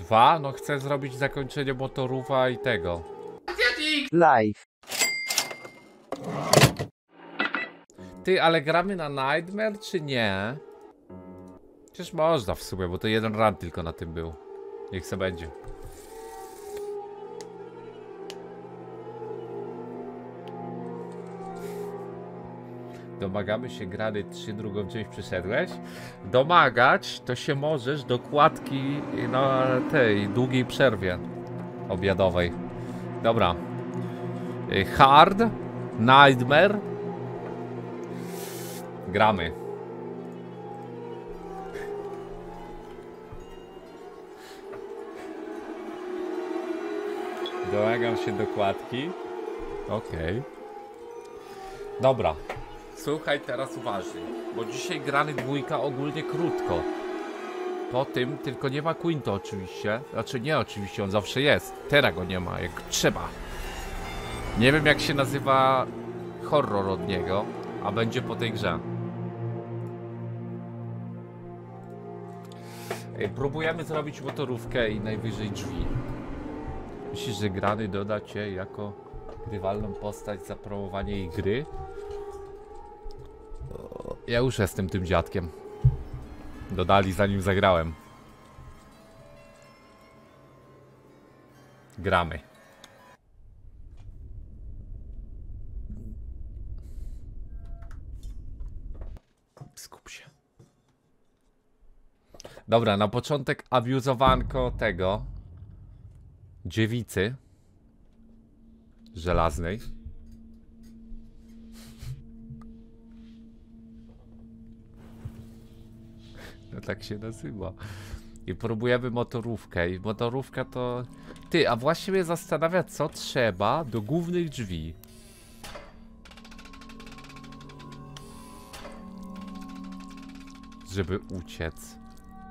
Motorufa? No chcę zrobić zakończenie Motorufa i tego. Live. Ty, ale gramy na Nightmare czy nie? Przecież można w sumie, bo to jeden run tylko na tym był. Niech se będzie. Domagamy się grany 3, drugą część przyszedłeś? Domagać to się możesz do kładki na tej długiej przerwie obiadowej. Dobra. Hard, Nightmare. Gramy. Domagam się dokładki. Okej. Dobra. Słuchaj teraz uważnie, bo dzisiaj grany dwójka ogólnie krótko. Po tym tylko nie ma Quinto oczywiście. Znaczy nie oczywiście, on zawsze jest. Teraz go nie ma, jak trzeba. Nie wiem jak się nazywa horror od niego, a będzie po tej grze. Próbujemy zrobić motorówkę i najwyżej drzwi. Myślisz, że grany doda cię jako grywalną postać za promowanie jej gry? Ja już jestem tym dziadkiem. Dodali zanim zagrałem. Gramy. Skup się. Dobra, na początek abuzowanko tego dziewicy żelaznej. No tak się nazywa. I próbujemy motorówkę. I motorówka to... Ty, a właśnie mnie zastanawia, co trzeba do głównych drzwi. Żeby uciec.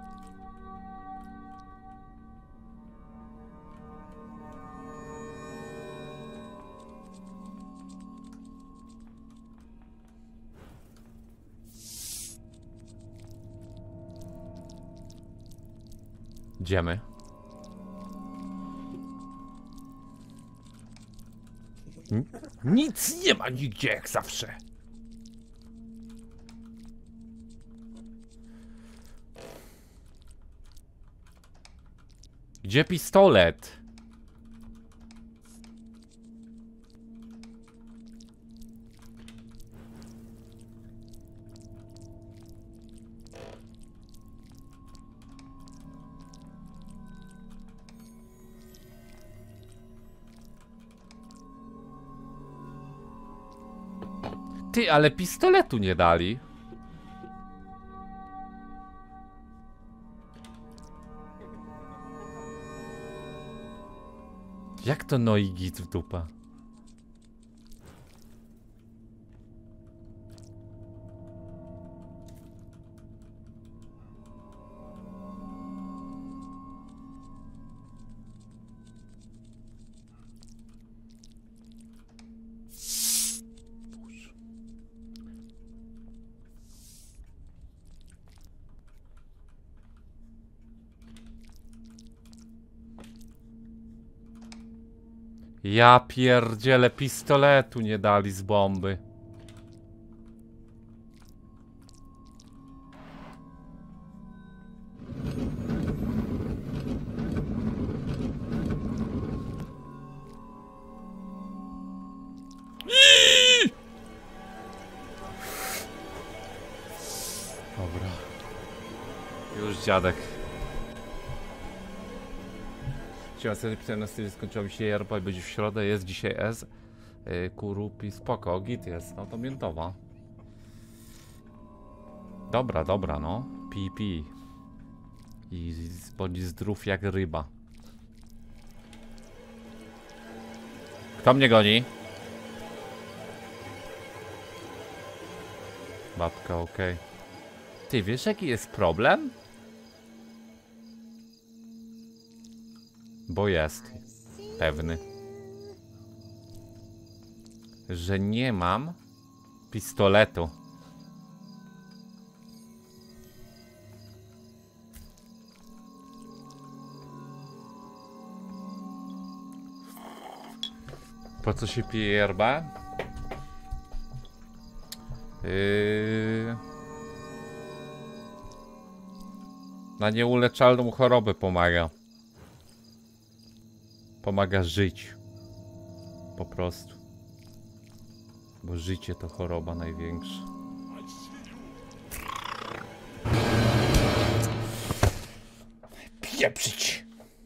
Idziemy. Nic nie ma nigdzie jak zawsze. Gdzie pistolet? Ty, ale pistoletu nie dali. Jak to no i git w dupa? Ja pierdzielę, pistoletu nie dali z bomby. Dobra. Już dziadek. Chciałem sobie pisać na stylu, skończyła mi się JRP i będzie w środę, jest dzisiaj S. Kurupi, spoko, git jest, no to miętowa. Dobra, dobra, no. Pi. I bądź zdrów jak ryba. Kto mnie goni? Babka, okej. Ty, wiesz jaki jest problem? Bo jest. Pewny. Że nie mam pistoletu. Po co się pije yerbę? Na nieuleczalną chorobę pomaga. Pomaga żyć. Po prostu. Bo życie to choroba największa. Pieprzyć!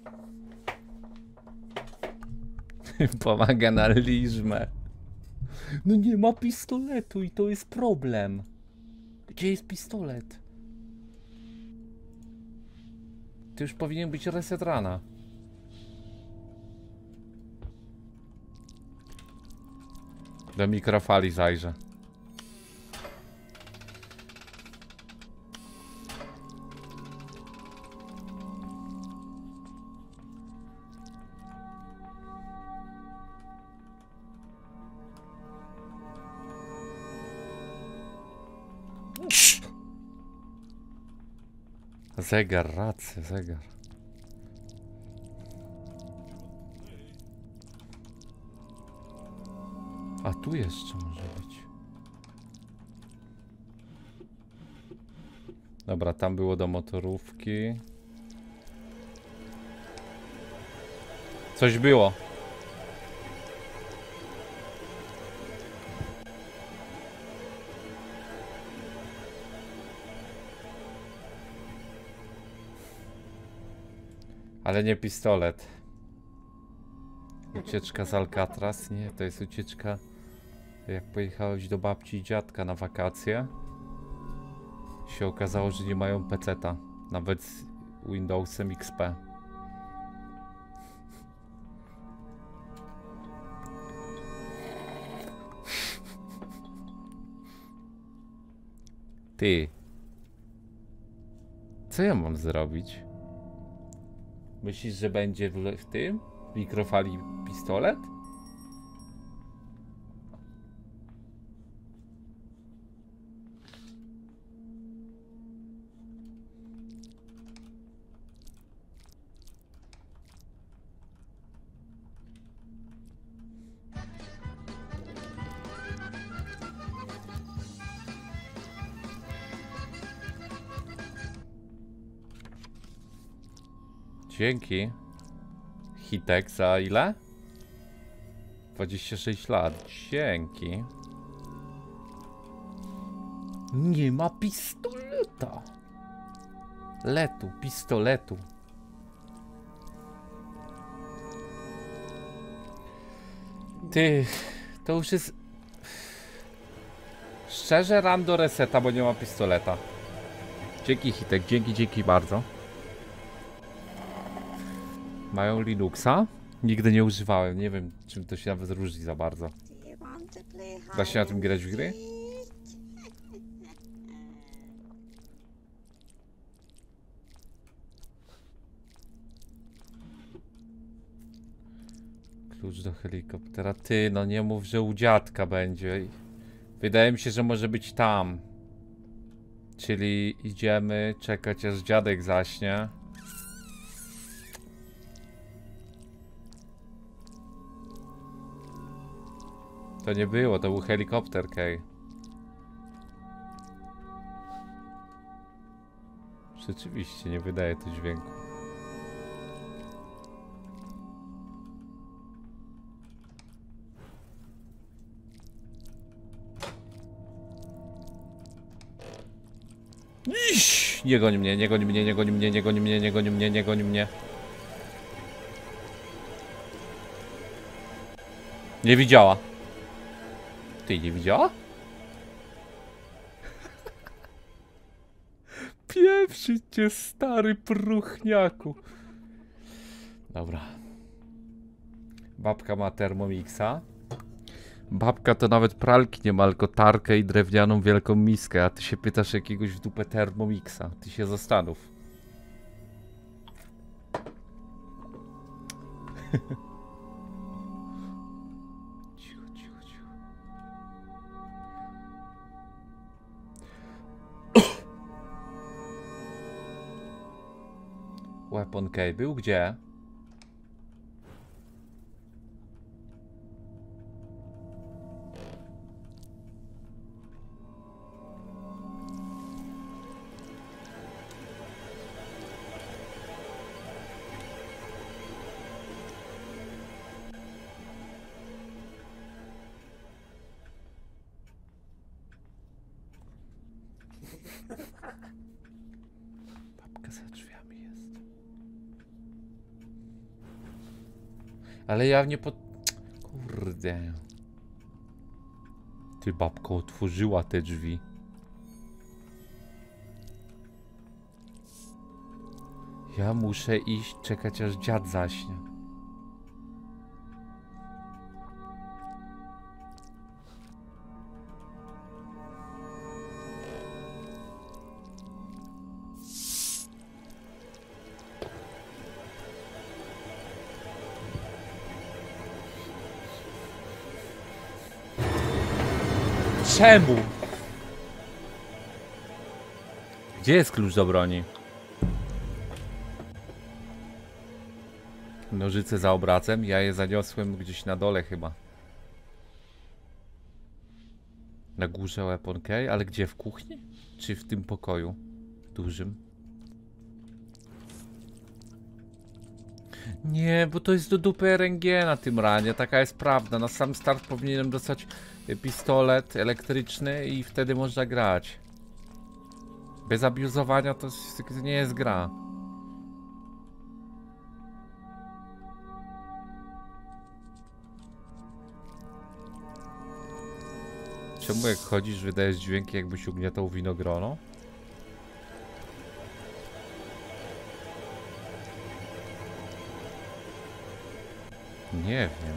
Pomaga na liżmę. No nie ma pistoletu i to jest problem. Gdzie jest pistolet? To już powinien być reset rana. Do mikrofali zajrzę. Zegar, rację, zegar. A tu jeszcze może być. Dobra, tam było do motorówki. Coś było. Ale nie pistolet. Ucieczka z Alcatraz? Nie, to jest ucieczka. Jak pojechałeś do babci i dziadka na wakacje, się okazało, że nie mają peceta. Nawet z Windowsem XP. Ty. Co ja mam zrobić? Myślisz, że będzie w tym? W mikrofali pistolet? Dzięki. Hitek za ile? 26 lat. Dzięki. Nie ma pistoleta. Pistoletu. Ty, to już jest... Szczerze ram do reseta, bo nie ma pistoleta. Dzięki Hitek, dzięki bardzo. Mają Linuxa? Nigdy nie używałem, nie wiem czym to się nawet różni za bardzo. Da się na tym grać w gry? Klucz do helikoptera. Ty, no nie mów, że u dziadka będzie. Wydaje mi się, że może być tam. Czyli idziemy czekać, aż dziadek zaśnie. To nie było, to był helikopter, Kej. Rzeczywiście, nie wydaje to dźwięku. Iś! Nie goni mnie, nie goni mnie, nie goni mnie, nie goni mnie, nie goni mnie, nie goni mnie. Nie widziała. Ty nie widziała? Pieprzyć cię, stary pruchniaku. Dobra. Babka ma Thermomixa. Babka to nawet pralki nie ma, tylko tarkę i drewnianą wielką miskę. A ty się pytasz jakiegoś w dupę Thermomixa. Ty się zastanów. Weapon Key był gdzie? Babka za drzwiami jest. Ale ja nie pod... Kurde. Ty, babka otworzyła te drzwi. Ja muszę iść, czekać aż dziad zaśnie. Czemu? Gdzie jest klucz do broni? Nożyce za obracem, ja je zaniosłem gdzieś na dole chyba. Na górze weapon key, ale gdzie? W kuchni? Czy w tym pokoju dużym? Nie, bo to jest do dupy RNG na tym ranie, taka jest prawda. Na sam start powinienem dostać pistolet elektryczny i wtedy można grać. Bez abuzowania to nie jest gra. Czemu jak chodzisz, wydajesz dźwięki, jakbyś ugniatał winogrono? Nie wiem.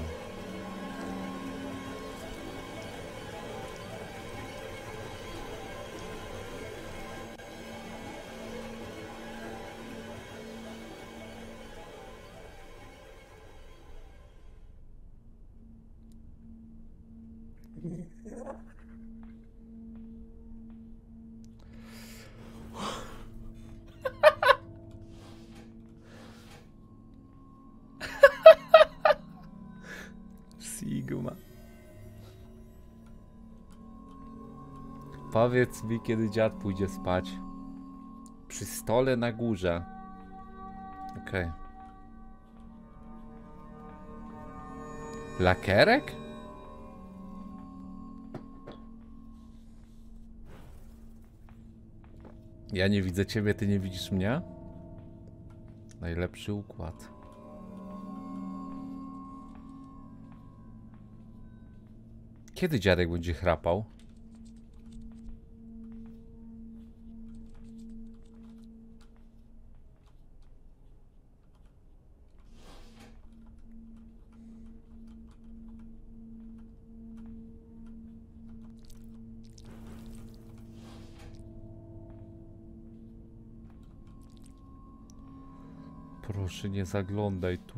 Sigma. Powiedz mi, kiedy dziad pójdzie spać. Przy stole na górze. Okej. Lakierek? Ja nie widzę ciebie, ty nie widzisz mnie? Najlepszy układ. Kiedy dziadek będzie chrapał? Proszę, nie zaglądaj tu.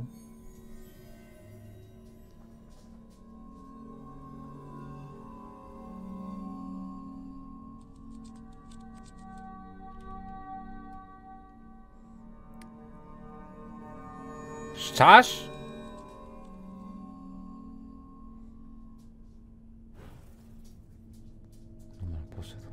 Szczasz? Dobra, poszedł.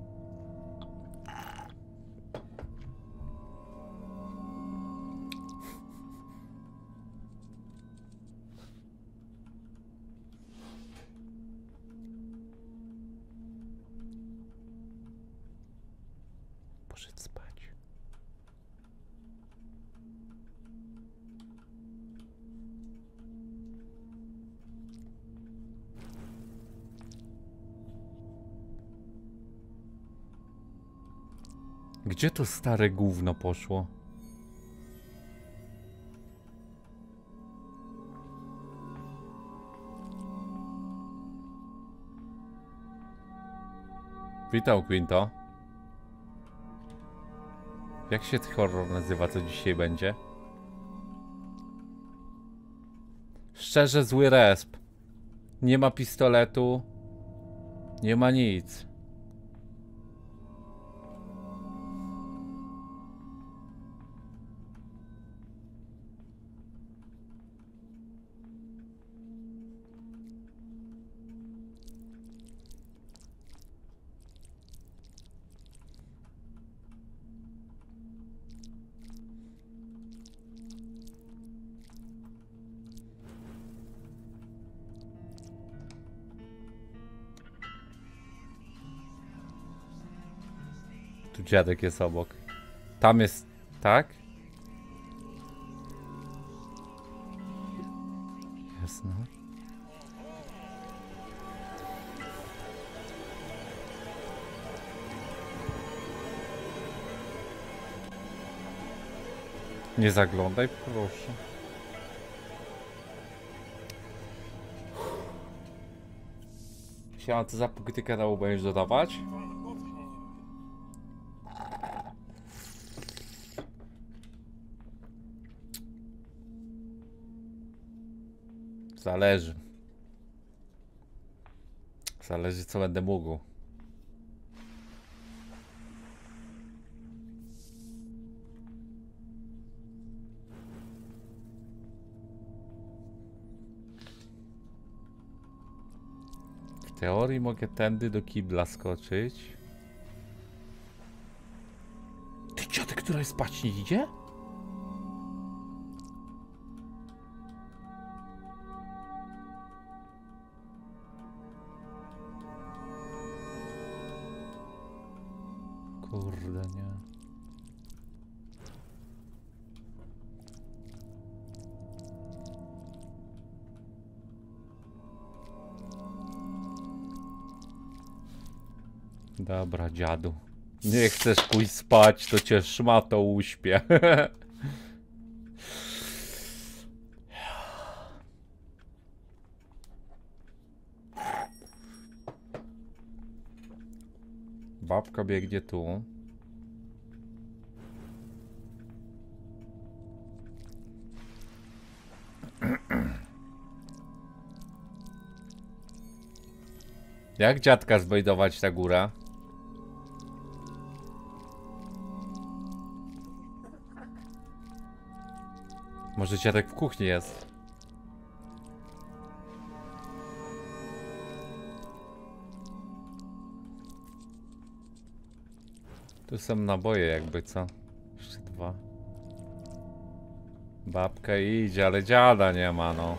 Poszedł spać. Gdzie to stare gówno poszło? Witam, Quinto. Jak się horror nazywa, co dzisiaj będzie? Szczerze, zły resp. Nie ma pistoletu. Nie ma nic. Tu dziadek jest obok. Tam jest... tak? Jasne. Nie zaglądaj, proszę. Siema, co za punkty kanału będziesz dodawać? Zależy. Zależy, co będę mógł. W teorii mogę tędy do kibla skoczyć. Ty dziadek, która spać nie idzie? Kurde, nie. Dobra, dziadu. Nie chcesz pójść spać, to cię szmato uśpię. Babka biegnie tu. Jak dziadka zbejdować na górę? Może dziadek w kuchni jest? Tu są naboje jakby, co? Jeszcze dwa. Babka idzie, ale dziada nie ma, no.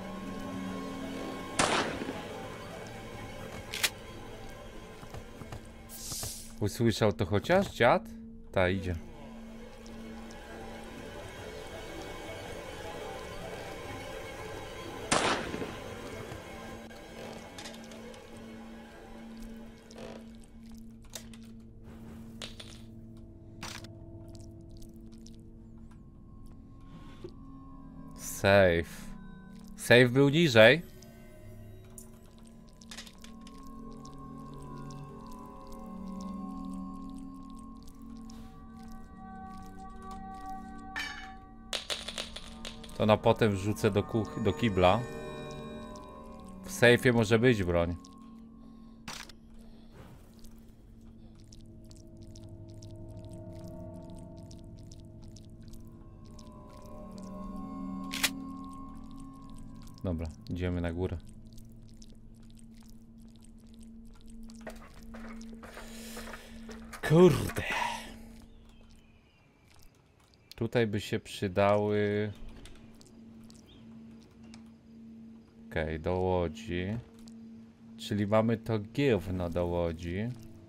Usłyszał to chociaż dziad? Ta, idzie. Save. Save był niżej. To na potem wrzucę do kibla. W sejfie może być broń. Dobra, idziemy na górę. Kurde. Tutaj by się przydały... Okej, do łodzi. Czyli mamy to gówno do łodzi.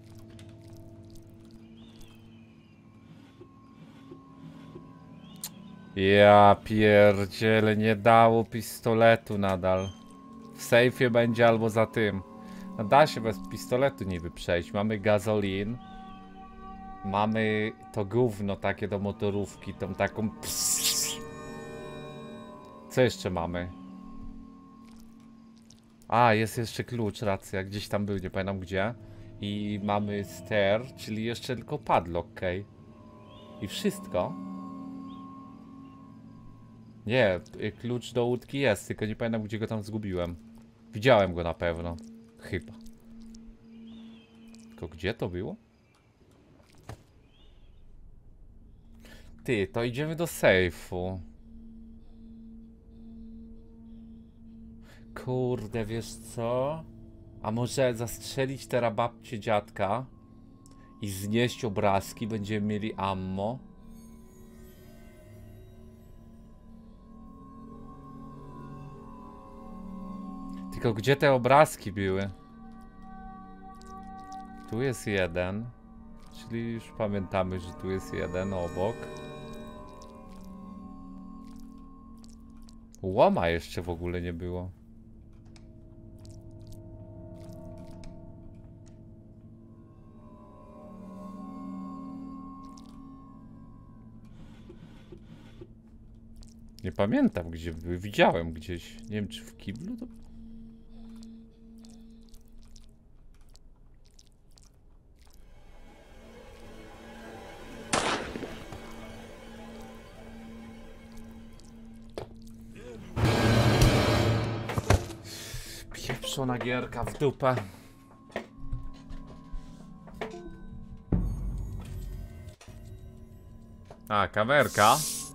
Ja pierdzielę, nie dało pistoletu nadal. W sejfie będzie albo za tym. No da się bez pistoletu niby przejść. Mamy gazolin. Mamy to gówno takie do motorówki, tą taką... Co jeszcze mamy? A, jest jeszcze klucz, racja, gdzieś tam był, nie pamiętam gdzie. I mamy ster, czyli jeszcze tylko padlock, okej. I wszystko. Nie, klucz do łódki jest, tylko nie pamiętam gdzie go tam zgubiłem. Widziałem go na pewno. Chyba. Tylko gdzie to było? Ty, to idziemy do sejfu. Kurde, wiesz co? A może zastrzelić teraz babcię dziadka i znieść obrazki, będziemy mieli ammo? Tylko gdzie te obrazki były? Tu jest jeden. Czyli już pamiętamy, że tu jest jeden obok. Łoma jeszcze w ogóle nie było. Nie pamiętam gdzie były. Widziałem gdzieś. Nie wiem czy w kiblu to... Pieprzona gierka w dupę. A, kamerka.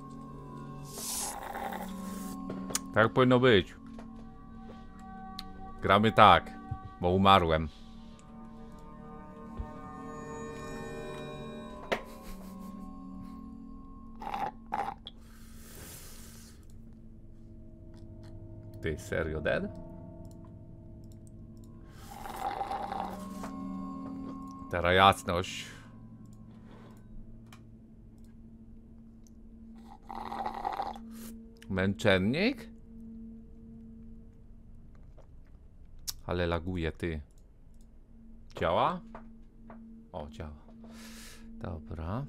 Tak powinno być. Gramy tak, bo umarłem. Ty serio dead? Teraz jasność. Męczennik? Ale laguje, ty. Działa? O, działa. Dobra.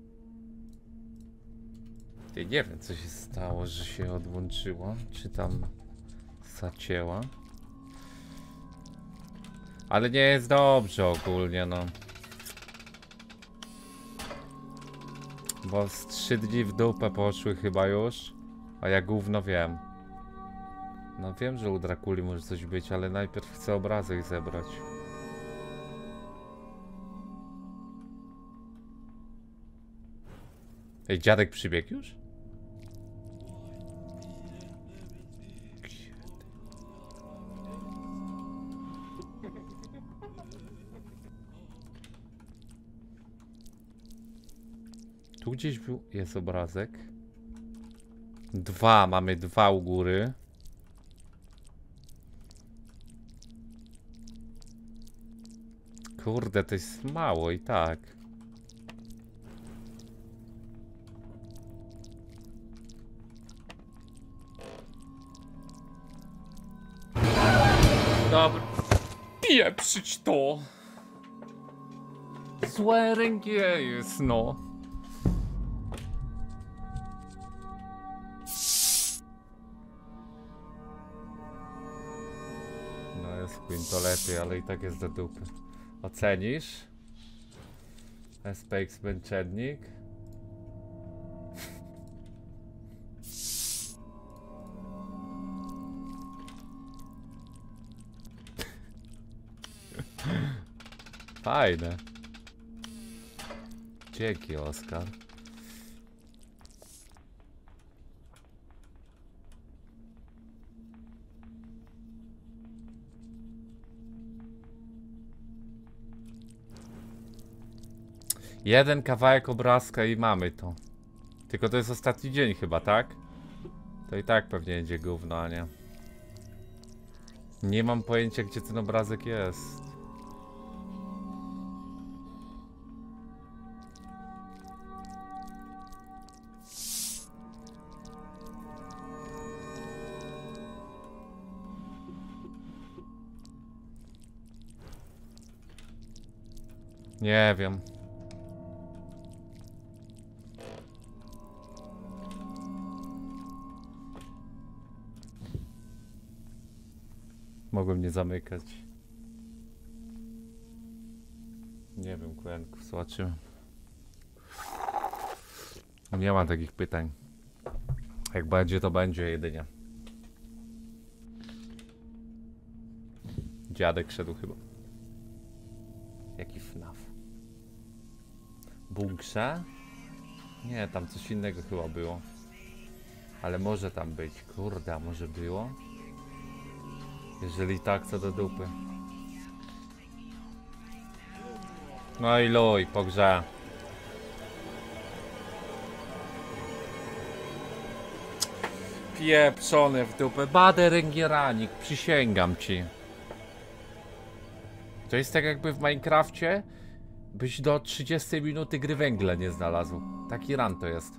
Ty, nie wiem co się stało, że się odłączyło. Czy tam zacięła? Ale nie jest dobrze ogólnie, no. Bo z 3 dni w dupę poszły chyba już. A ja gówno wiem. No wiem, że u Drakuli może coś być, ale najpierw chcę obrazek zebrać. Ej, dziadek przybiegł już? Tu gdzieś był, jest obrazek. Dwa, mamy dwa u góry. Kurde, to jest mało i tak. Dobra. Pieprzyć to. Złe rękie jest, no. No jest Queen to lepiej, ale i tak jest do dupy. Ocenisz? SPX męczennik. Fajne. Dzięki, Oskar. Jeden kawałek obrazka i mamy to. Tylko to jest ostatni dzień chyba, tak? To i tak pewnie będzie gówno, a nie? Nie mam pojęcia, gdzie ten obrazek jest. Nie wiem. Mogłem nie zamykać. Nie wiem, Kłęków, zobaczymy. Nie ma takich pytań. Jak będzie, to będzie jedynie. Dziadek szedł chyba. Jaki FNAF? Bunkrze? Nie, tam coś innego chyba było. Ale może tam być. Kurde, a może było? Jeżeli tak, co do dupy. No i luj, po grze. Pieprzony w dupę. Badę ręgieranik, przysięgam ci. To jest tak jakby w Minecrafcie byś do 30 minuty gry węgla nie znalazł. Taki run to jest.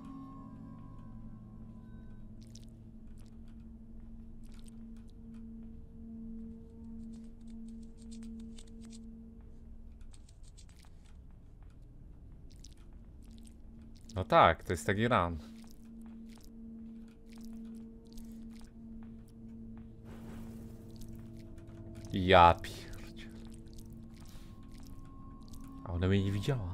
No tak, to jest taki run. Ja pierdzie. A ona mnie nie widziała.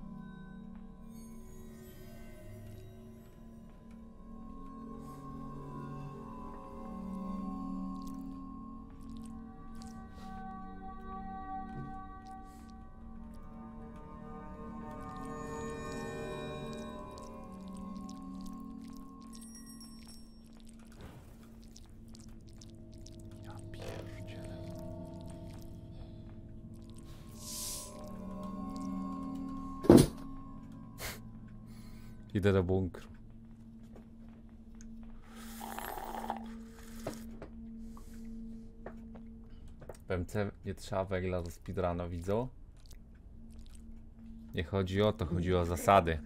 Idę do bunkru. W PMC nie trzeba węgla do speedruna, widzą? Nie chodzi o to, chodzi o zasady.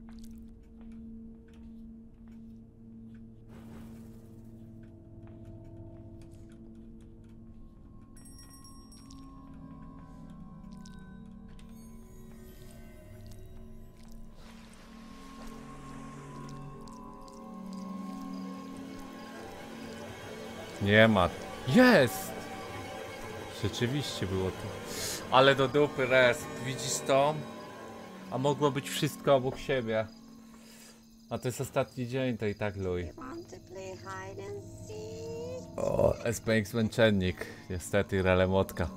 Nie ma. Jest! Rzeczywiście było to. Ale do dupy rest. Widzisz to? A mogło być wszystko obok siebie. A to jest ostatni dzień, to i tak luj. O, SPX męczennik. Niestety, relemotka.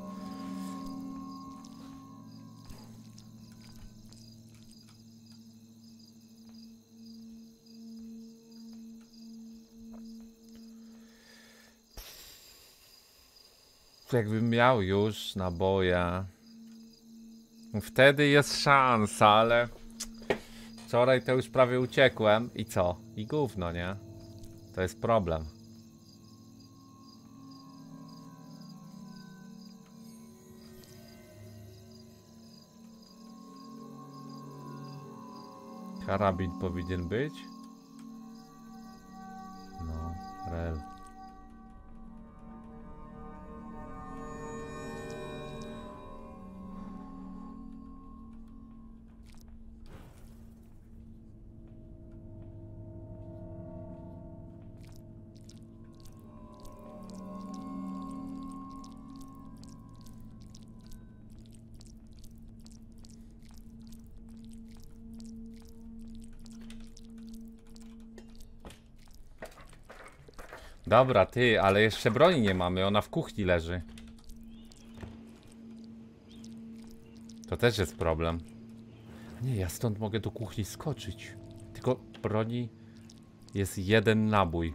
Jakbym miał już naboje, wtedy jest szansa, ale wczoraj to już prawie uciekłem i co? I gówno, nie? To jest problem. Karabin powinien być? No, rel. Dobra, ty, ale jeszcze broni nie mamy, ona w kuchni leży. To też jest problem. Nie, ja stąd mogę do kuchni skoczyć. Tylko broni jest jeden nabój.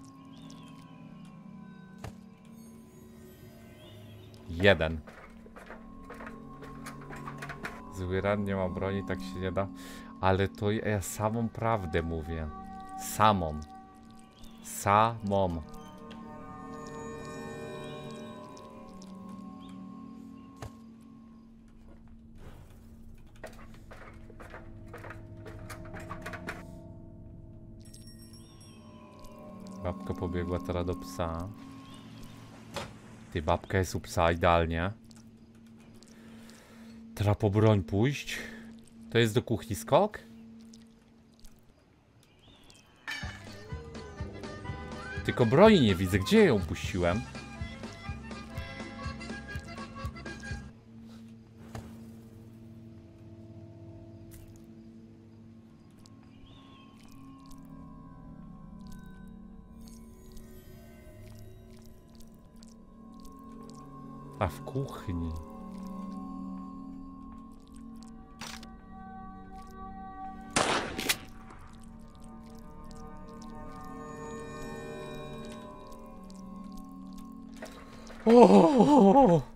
Jeden. Zły ran, nie ma broni, tak się nie da. Ale to ja samą prawdę mówię. Samą. Samą. Babka pobiegła teraz do psa. Ty, babka jest u psa idealnie. Teraz po broń pójść. To jest do kuchni skok? Tylko broni nie widzę. Gdzie ją puściłem? A w kuchni. O!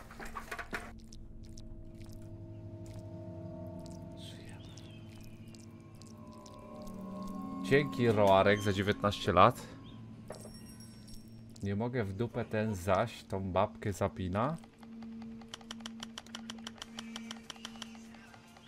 Dzięki, Roarek, za 19 lat. Nie mogę w dupę ten zaś tą babkę zapina.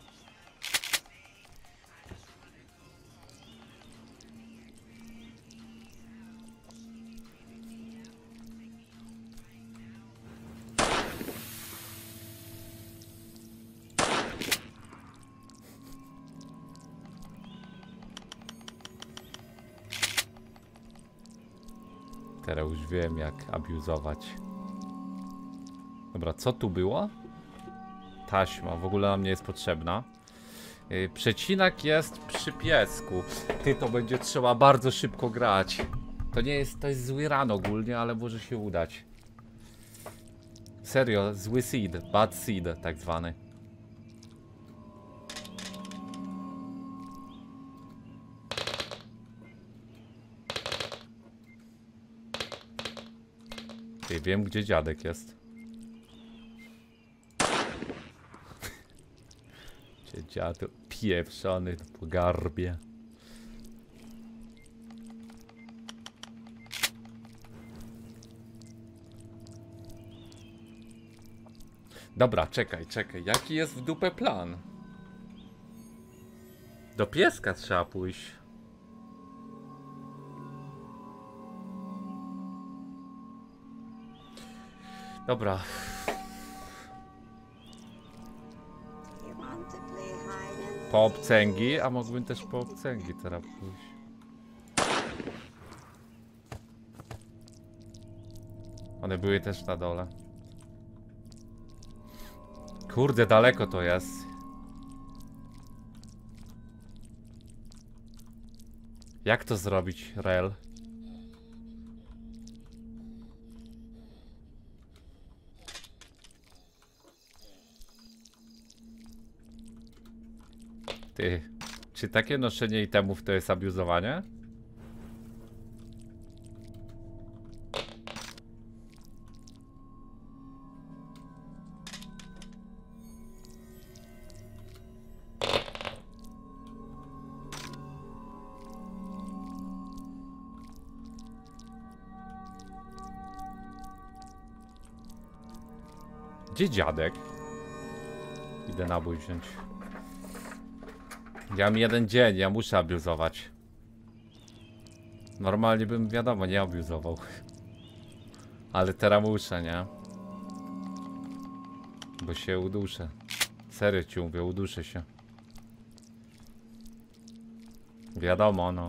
Teraz już wiem, jak abuzować. Dobra, co tu było? Taśma, w ogóle nam nie jest potrzebna. Przecinak jest przy piesku. Ty, to będzie trzeba bardzo szybko grać. To jest zły ran ogólnie, ale może się udać. Serio, zły seed, bad seed tak zwany. Ty, wiem, gdzie dziadek jest. Gdzie dziadek pieprzony po garbie. Dobra, czekaj. Jaki jest w dupę plan? Do pieska trzeba pójść. Dobra. Po obcęgi, a mógłbym też po obcęgi teraz pójść. One były też na dole. Kurde, daleko to jest. Jak to zrobić, Rel? Ty, czy takie noszenie itemów to jest abuzowanie? Gdzie dziadek? Idę nabój wziąć. Ja mam jeden dzień, ja muszę abuzować. Normalnie bym, wiadomo, nie abuzował. Ale teraz muszę, nie? Bo się uduszę. Serio ci mówię, uduszę się. Wiadomo, no.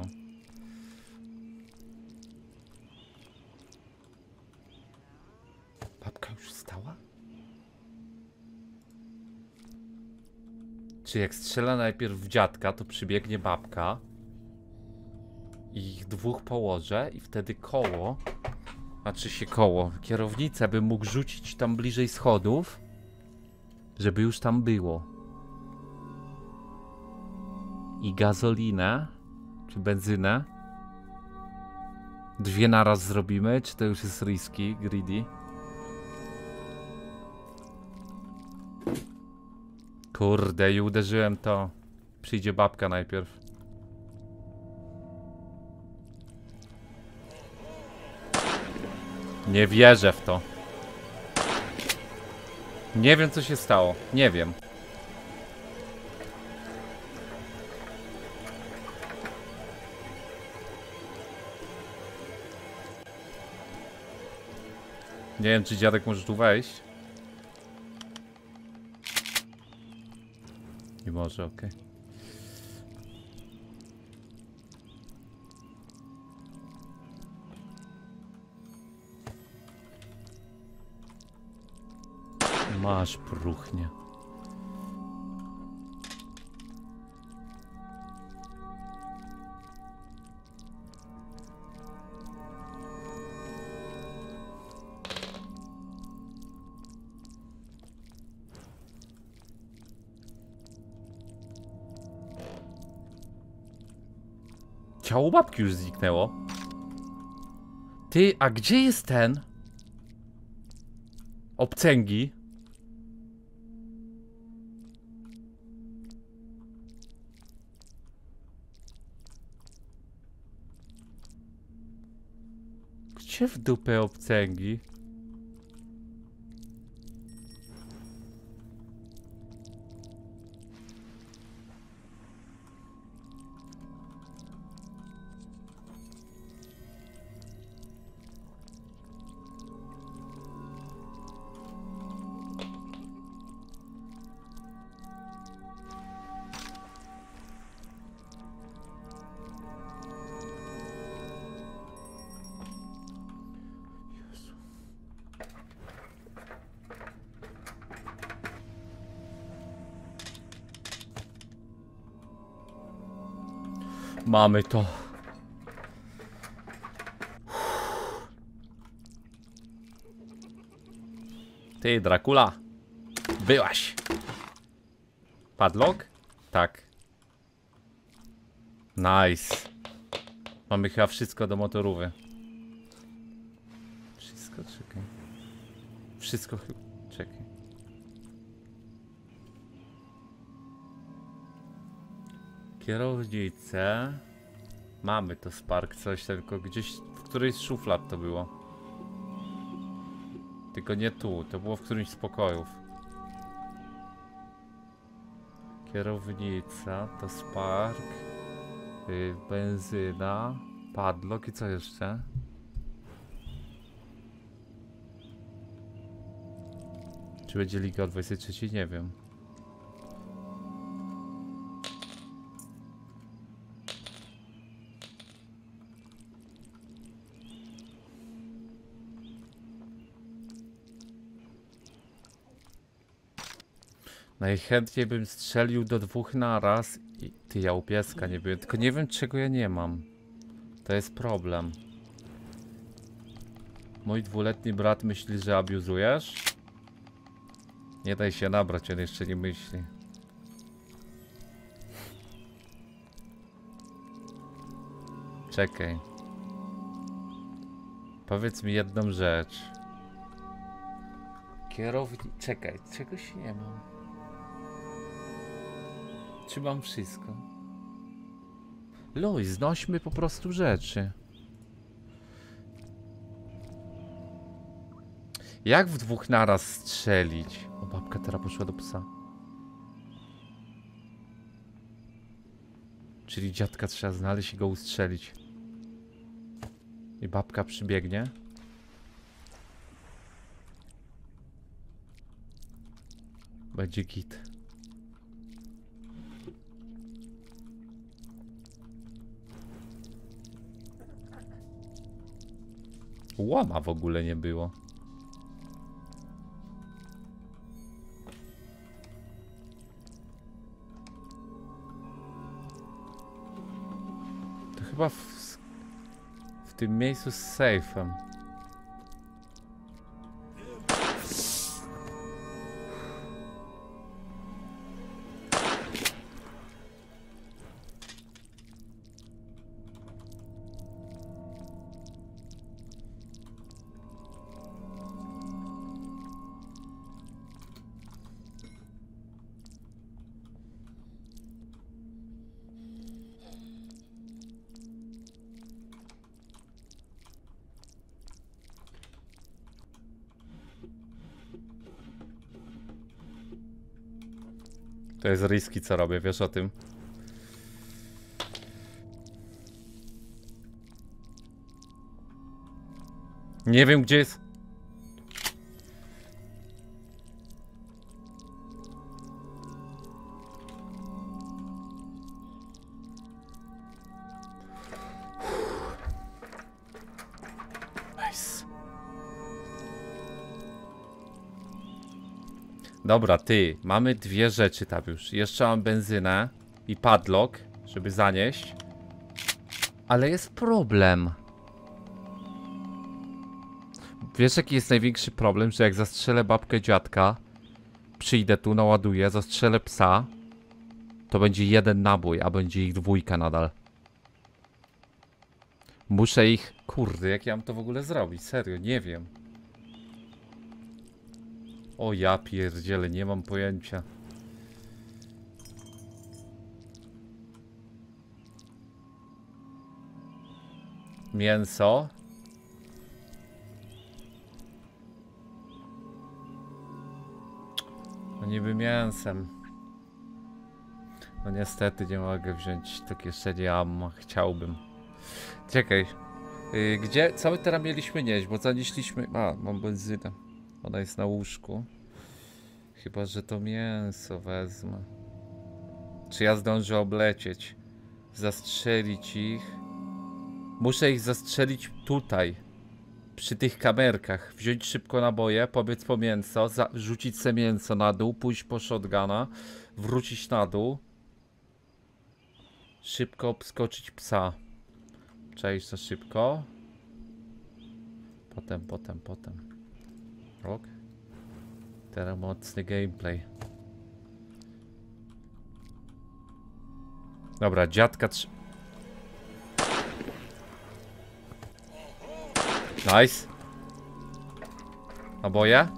Babka już stała? Czy jak strzela najpierw w dziadka, to przybiegnie babka i ich dwóch położę i wtedy koło, znaczy się koło, kierownicę bym mógł rzucić tam bliżej schodów, żeby już tam było. I gazolinę, czy benzynę. Dwie naraz zrobimy, czy to już jest risky, greedy? Kurde, i uderzyłem to. Przyjdzie babka najpierw. Nie wierzę w to. Nie wiem, co się stało. Nie wiem. Nie wiem, czy dziadek może tu wejść. Nie może, okej. Masz próchnie. Ciało babki już zniknęło. Ty, a gdzie jest ten? Obcęgi? Gdzie w dupę obcęgi? Mamy to. Ty, Dracula. Byłaś. Padlock? Tak. Nice. Mamy chyba wszystko do motorówy. Wszystko, czekaj. Wszystko chyba, czekaj. Kierownicę. Mamy to Spark, coś tylko gdzieś w którejś z szuflad to było. Tylko nie tu, to było w którymś z pokojów. Kierownica, to Spark, benzyna, padlock i co jeszcze? Czy będzie Liga o 23? Nie wiem. Najchętniej bym strzelił do 2 naraz i... Ty, ja u pieska nie byłem, tylko nie wiem czego ja nie mam. To jest problem. Mój 2-letni brat myśli, że abuzujesz? Nie daj się nabrać, on jeszcze nie myśli. Czekaj. Powiedz mi jedną rzecz. Kierownik... Czekaj, czegoś nie mam. Czy mam wszystko? Luj, znośmy po prostu rzeczy. Jak w 2 naraz strzelić? O, babka teraz poszła do psa. Czyli dziadka trzeba znaleźć i go ustrzelić. I babka przybiegnie. Będzie git. Łama w ogóle nie było. To chyba w tym miejscu z sejfem. To jest risky, co robię, wiesz o tym? Nie wiem, gdzie jest. Nice. Dobra, ty, mamy 2 rzeczy tam już. Jeszcze mam benzynę i padlock, żeby zanieść. Ale jest problem. Wiesz, jaki jest największy problem? Że jak zastrzelę babkę dziadka, przyjdę tu, naładuję, zastrzelę psa, to będzie 1 nabój, a będzie ich 2 nadal. Muszę ich... Kurde, jak ja mam to w ogóle zrobić? Serio, nie wiem. O ja pierdzielę, nie mam pojęcia. Mięso. No niby mięsem. No niestety nie mogę wziąć do kieszeni ammo. Chciałbym. Czekaj. Gdzie? Co my teraz mieliśmy nieść? Bo zanieśliśmy... A, mam benzynę. Ona jest na łóżku. Chyba, że to mięso wezmę. Czy ja zdążę oblecieć? Zastrzelić ich. Muszę ich zastrzelić tutaj. Przy tych kamerkach. Wziąć szybko naboje, pobiec po mięso, rzucić se mięso na dół, pójść po shotguna, wrócić na dół. Szybko obskoczyć psa. Przejść za szybko. Potem. Ok. Teraz mocny gameplay. Dobra, dziadka Nice. Naboje?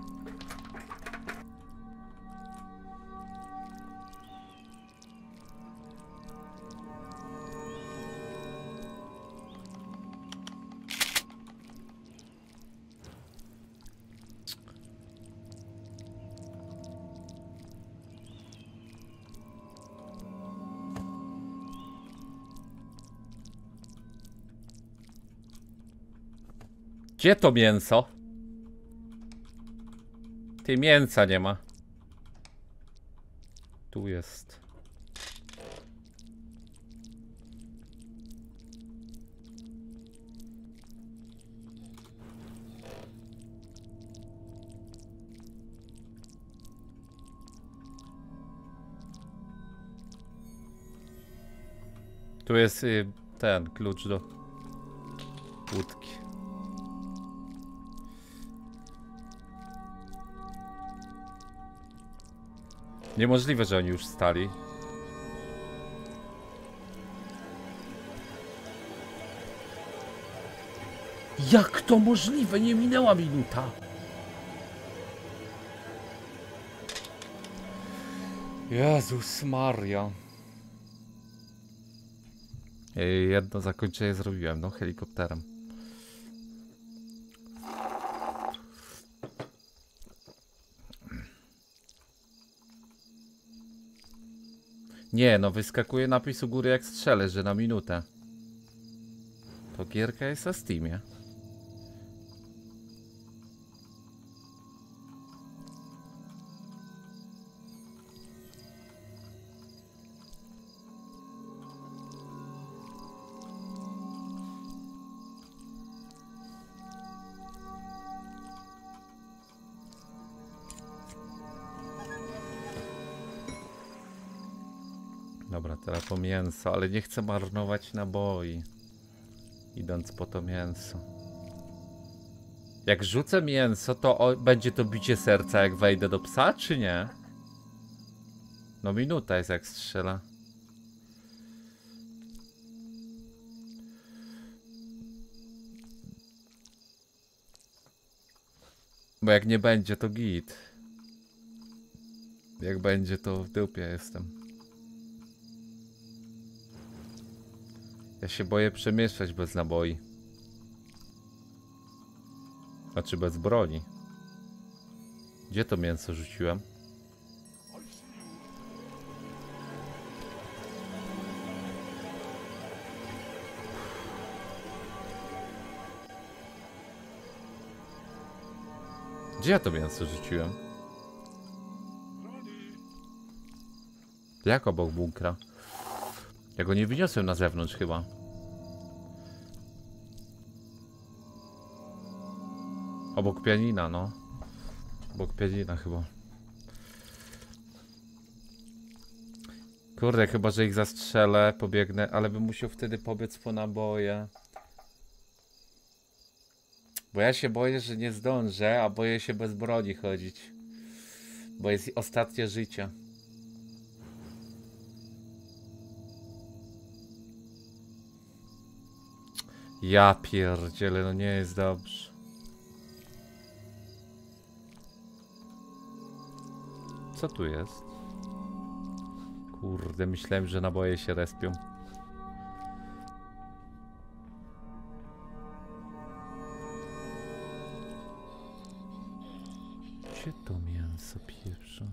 Gdzie to mięso? Ty, mięsa nie ma. Tu jest. Tu jest ten klucz do łódki. Niemożliwe, że oni już stali. Jak to możliwe? Nie minęła minuta. Jezus Maria. Jedno zakończenie zrobiłem, no, helikopterem. Nie, no wyskakuje napis u góry jak strzelę, że na minutę. To gierka jest na Steamie. Dobra, teraz po mięso, ale nie chcę marnować naboi. Idąc po to mięso. Jak rzucę mięso, to będzie to bicie serca, jak wejdę do psa, czy nie? No minuta jest, jak strzela. Bo jak nie będzie, to git. Jak będzie, to w dupie jestem. Ja się boję przemieszczać bez naboi. Znaczy bez broni. Gdzie to mięso rzuciłem? Gdzie ja to mięso rzuciłem? Jak obok bunkra? Ja go nie wyniosłem na zewnątrz chyba. Obok pianina, no. Obok pianina chyba. Kurde, chyba że ich zastrzelę, pobiegnę, ale bym musiał wtedy pobiec po naboje. Bo ja się boję, że nie zdążę, a boję się bez broni chodzić. Bo jest ostatnie życie. Ja pierdzielę, no nie jest dobrze. Co tu jest? Kurde, myślałem, że naboje się respią. Gdzie to mięso pieprzone?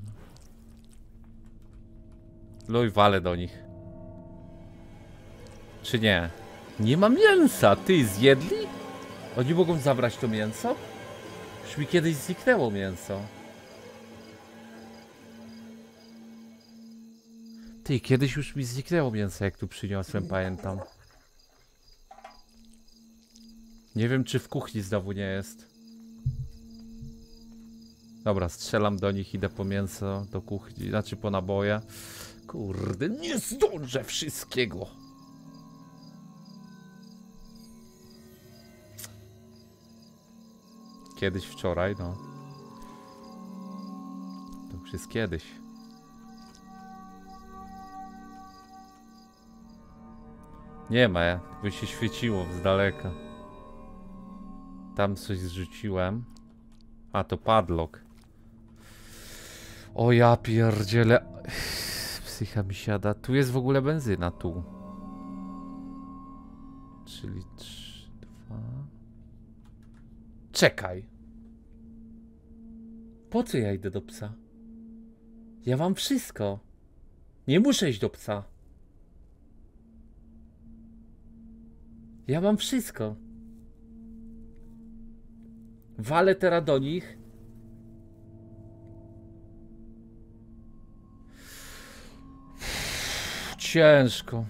Luj, walę do nich. Czy nie? Nie ma mięsa! Ty, zjedli? Oni mogą zabrać to mięso? Już mi kiedyś zniknęło mięso. Ty, kiedyś już mi zniknęło mięso, jak tu przyniosłem, pamiętam. Nie wiem, czy w kuchni znowu nie jest. Dobra, strzelam do nich, idę po mięso do kuchni, znaczy po naboje. Kurde, nie zdążę wszystkiego. Kiedyś wczoraj, no. To już jest kiedyś. Nie ma, by się świeciło z daleka. Tam coś zrzuciłem. A, to padlock. O ja pierdzielę. Psycha mi siada. Tu jest w ogóle benzyna, tu. Czyli 3, 2... Czekaj. Po co ja idę do psa? Ja mam wszystko. Nie muszę iść do psa. Ja mam wszystko. Walę teraz do nich. Ciężko.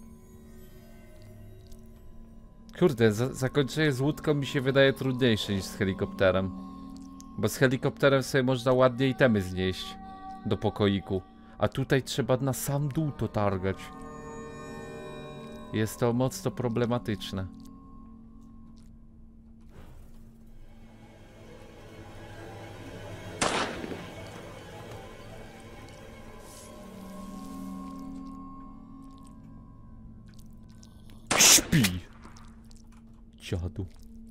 Kurde, zakończenie z łódką mi się wydaje trudniejsze niż z helikopterem. Bo z helikopterem sobie można ładnie itemy znieść do pokoiku. A tutaj trzeba na sam dół to targać. Jest to mocno problematyczne. Śpi! Dziadu.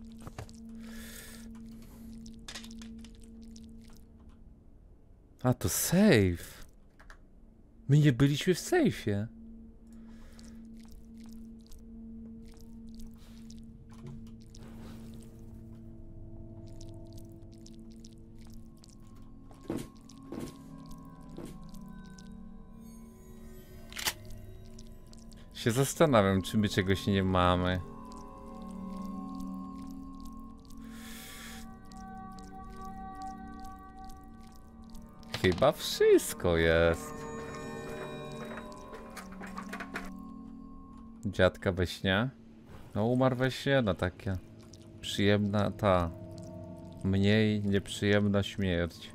A to safe. My nie byliśmy w sejfie. Się zastanawiam, czy my czegoś nie mamy. Chyba wszystko jest. Dziadka we śnie. No umarł we śnie, no takie. Przyjemna ta. Mniej nieprzyjemna śmierć.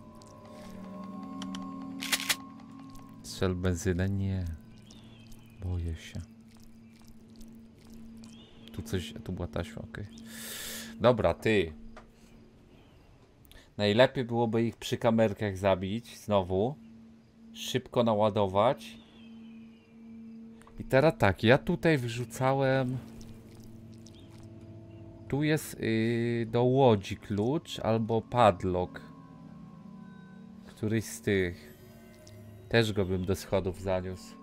Strzel benzynę? Nie. Boję się. Tu coś, tu była taśma, okej. Dobra, ty. Najlepiej byłoby ich przy kamerkach zabić znowu. Szybko naładować. I teraz tak, ja tutaj wrzucałem... Tu jest do łodzi klucz albo padlock. Któryś z tych. Też go bym do schodów zaniósł.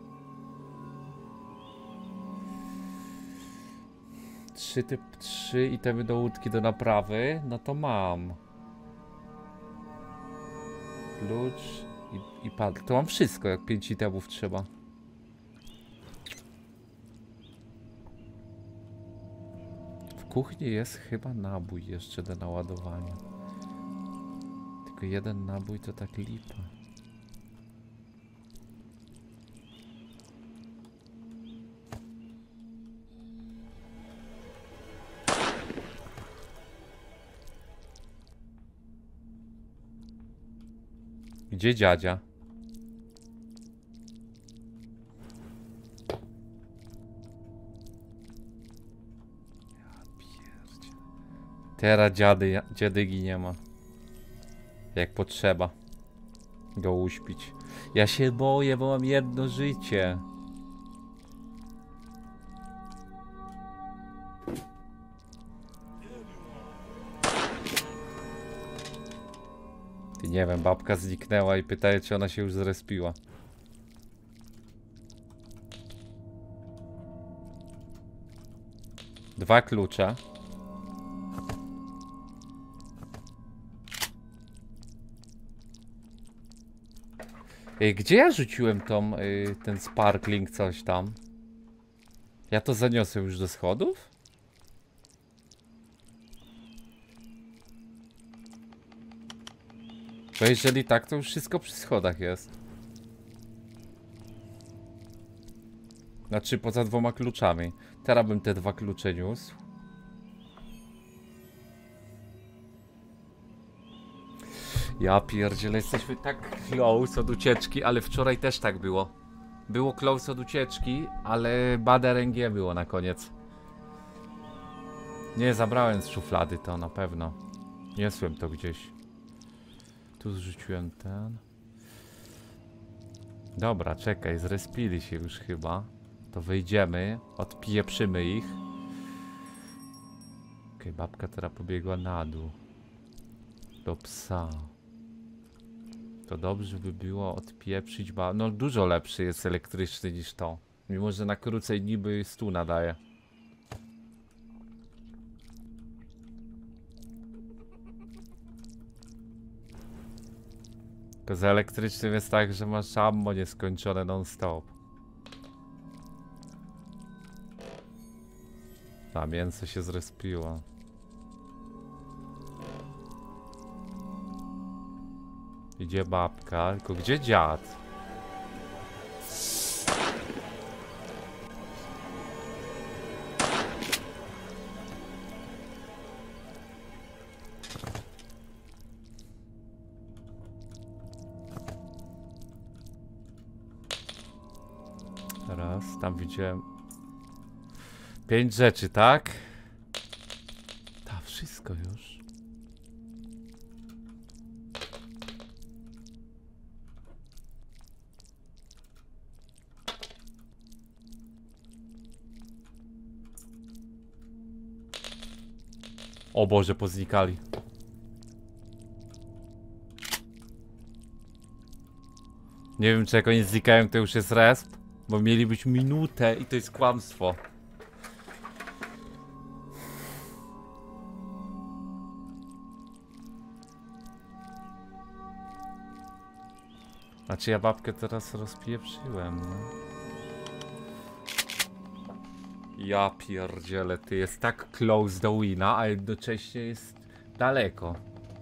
3 itemy do łódki do naprawy. No to mam. Klucz i padlock. To mam wszystko, jak 5 itemów trzeba. W kuchni jest chyba nabój jeszcze do naładowania. Tylko jeden nabój to tak lipa. Gdzie dziadzia? Teraz dziadygi nie ma. Jak potrzeba go uśpić. Ja się boję, bo mam jedno życie. Ty nie wiem, babka zniknęła i pytaje, czy ona się już zrespiła. Dwa klucze. Gdzie ja rzuciłem ten sparkling coś tam? Ja to zaniosłem już do schodów? Bo jeżeli tak, to już wszystko przy schodach jest. Znaczy poza 2 kluczami. Teraz bym te 2 klucze niósł. Ja pierdzielę, jesteśmy tak close od ucieczki, ale wczoraj też tak było. Było close od ucieczki, ale bad RNG było na koniec. Nie, zabrałem z szuflady to na pewno. Niosłem to gdzieś. Tu zrzuciłem ten. Dobra, czekaj, zrespili się już chyba. To wyjdziemy, odpieprzymy ich. Okej, babka teraz pobiegła na dół. Do psa. To dobrze by było odpieprzyć, no dużo lepszy jest elektryczny niż to. Mimo, że na krócej niby 100 nadaje. Tylko z elektrycznym jest tak, że masz ammo nieskończone non-stop. A mięso się zrespiło. Idzie babka, tylko gdzie dziad? Raz, tam widziałem 5 rzeczy, tak? Ta, wszystko już. O Boże, poznikali. Nie wiem, czy jak oni znikają, to już jest resp, bo mieli być minutę i to jest kłamstwo. Znaczy ja babkę teraz rozpieprzyłem, no. Ja pierdzielę, ty jest tak close do wina, a jednocześnie jest daleko.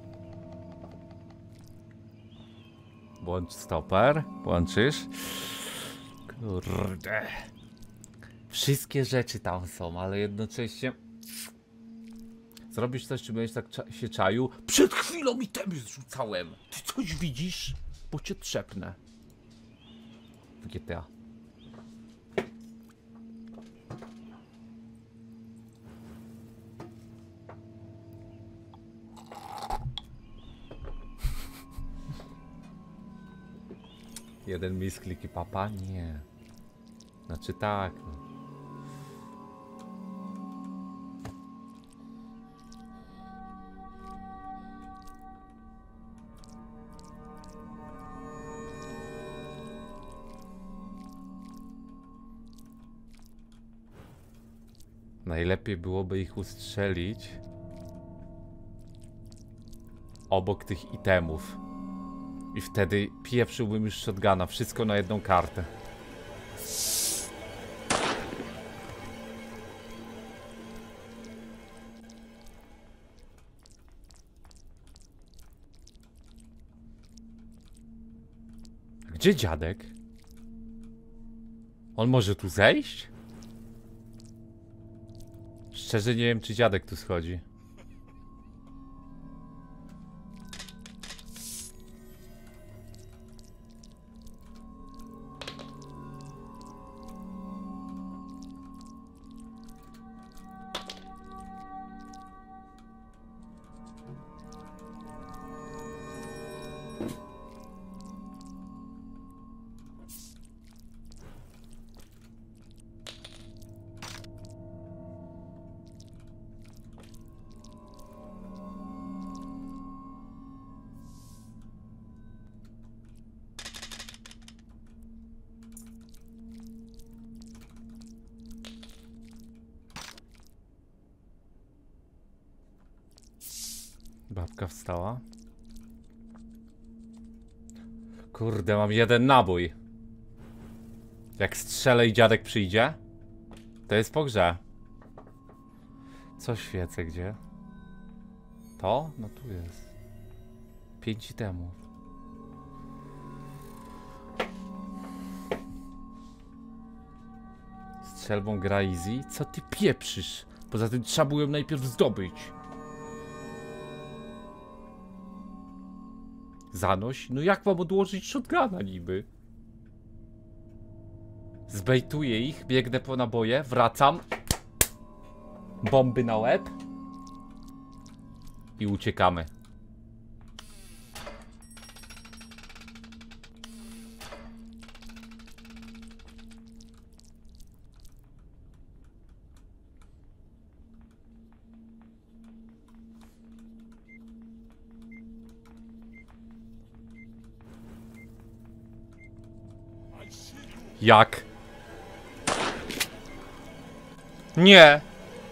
Włącz stoper, włączysz. Kurde. Wszystkie rzeczy tam są, ale jednocześnie... Zrobisz coś, czy będziesz tak się czaił? Przed chwilą itemy zrzucałem. Ty coś widzisz? Bo cię trzepnę. W GTA. Jeden misklik i papa? Nie. Znaczy tak. Najlepiej byłoby ich ustrzelić obok tych itemów. I wtedy pieprzyłbym już shotguna. Wszystko na jedną kartę. Gdzie dziadek? On może tu zejść? Szczerze nie wiem, czy dziadek tu schodzi. Babka wstała. Kurde, mam jeden nabój. Jak strzelę i dziadek przyjdzie, to jest po grze. Co świecę, gdzie? To? No tu jest. 5 itemów. Strzelbą gra easy? Co ty pieprzysz? Poza tym trzeba było ją najpierw zdobyć. Zanoś? No jak mam odłożyć shotguna niby? Zbejtuję ich, biegnę po naboje, wracam. Bomby na łeb. I uciekamy. Jak? Nie!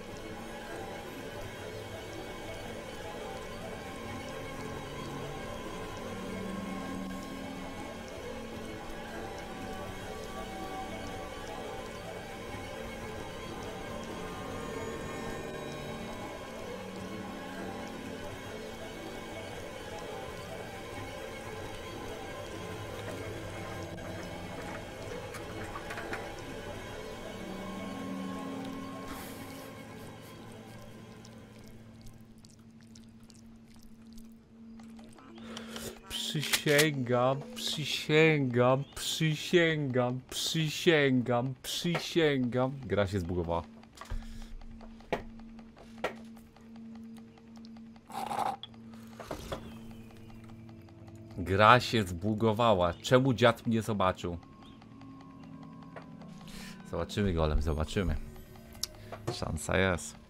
Przysięgam, przysięgam, przysięgam, przysięgam, przysięgam. Gra się zbugowała. Gra się zbugowała. Czemu dziad mnie zobaczył? Zobaczymy golem, zobaczymy. Szansa jest.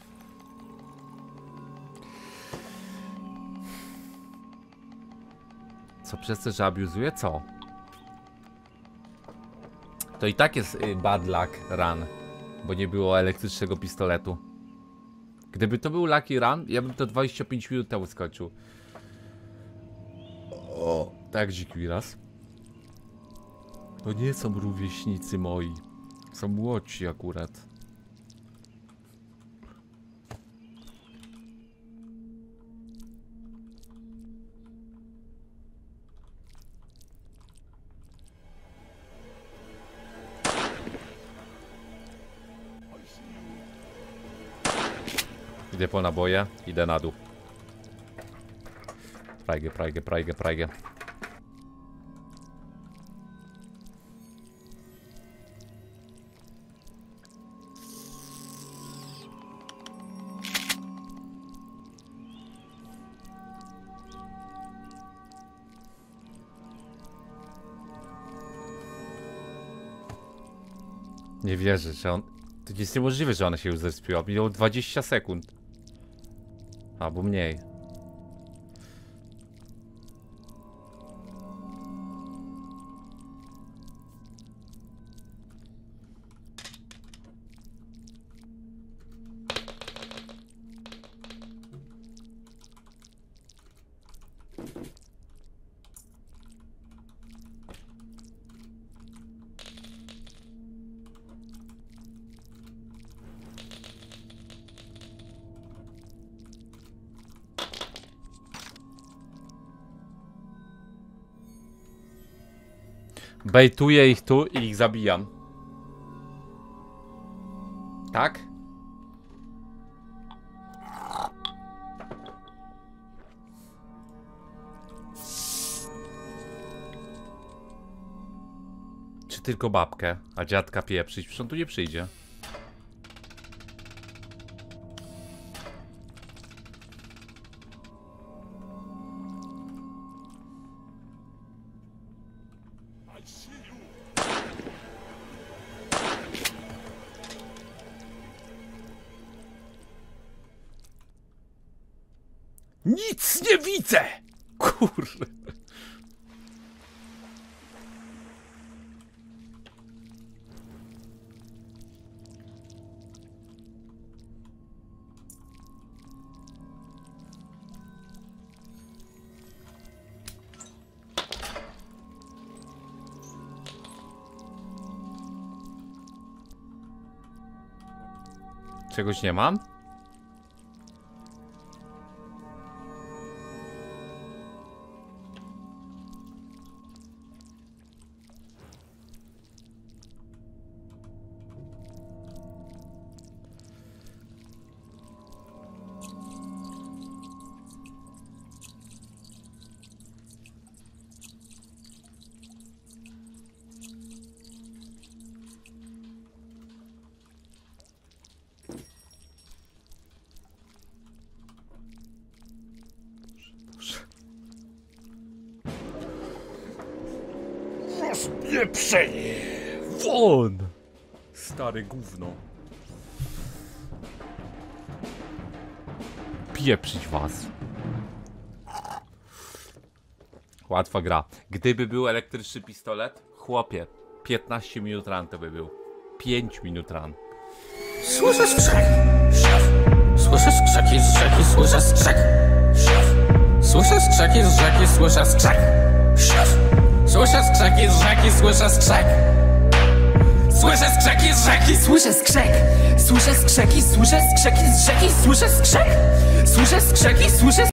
Co przez to, że abuzuje? Co? To i tak jest bad luck run, bo nie było elektrycznego pistoletu. Gdyby to był lucky run, ja bym to 25 minut temu skończył. O, tak dziki raz. To nie są rówieśnicy moi. Są młodsi akurat. Idę po naboje, idę na dół. Prajgę, prajgę, prajgę, prajgę. Nie wierzę, że on... To jest niemożliwe, że ona się już zespiła. Minęło 20 sekund. Albo mniej. Bejtuję ich tu i ich zabijam. Tak? Czy tylko babkę, a dziadka pieprzyć? Przecież on tu nie przyjdzie. Nic nie widzę! Kurde. Czegoś nie mam? Spieprzenie! Won! Stare gówno. Pieprzyć was. Łatwa gra. Gdyby był elektryczny pistolet, chłopie, 15 minut run to by był. 5 minut run. Słyszę skrzek. Słyszę skrzeki z rzeki, słyszę skrzek. Słyszę skrzeki z rzeki, słyszę skrzek. Słyszę skrzeki z rzeki, słyszę skrzek. Słyszę skrzeki z rzeki, słyszę skrzek. Słyszę skrzeki, słyszę skrzeki z rzeki, słyszę skrzek. Słyszę skrzeki, słyszę